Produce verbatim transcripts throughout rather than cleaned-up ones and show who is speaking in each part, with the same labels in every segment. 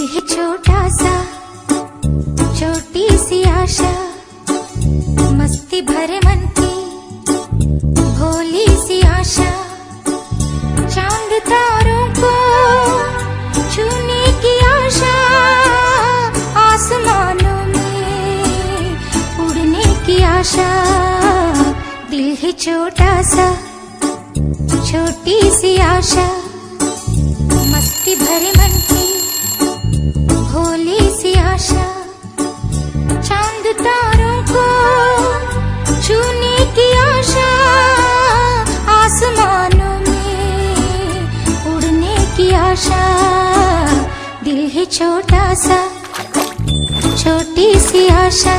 Speaker 1: दिल है छोटा सा, छोटी सी आशा, मस्ती भरे मन की भोली सी आशा, चांद तारों को छूने की आशा, आसमानों में उड़ने की आशा। दिल है छोटा सा, छोटी सी आशा, मस्ती भरे मन की भोली सी आशा, चांद तारों को छूने की आशा, आसमानों में उड़ने की आशा। दिल है छोटा सा, छोटी सी आशा।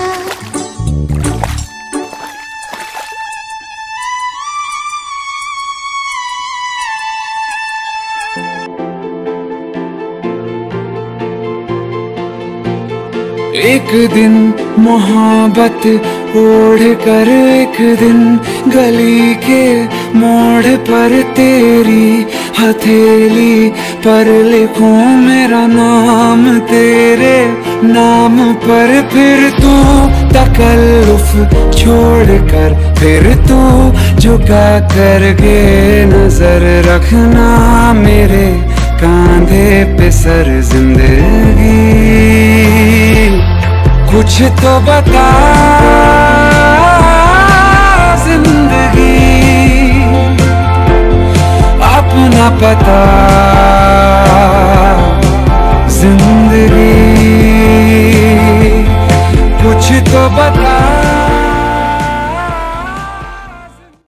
Speaker 2: एक दिन मोहब्बत ओढ़ कर, एक दिन गली के मोड़ पर तेरी हथेली पर लिखूं मेरा नाम तेरे नाम पर। फिर तू तकल्लुफ छोड़ कर, फिर तू झुका करके नजर रखना मेरे कांधे पे सर जिंदगी। कुछ तो बता जिंदगी, अपना पता जिंदगी। कुछ तो बता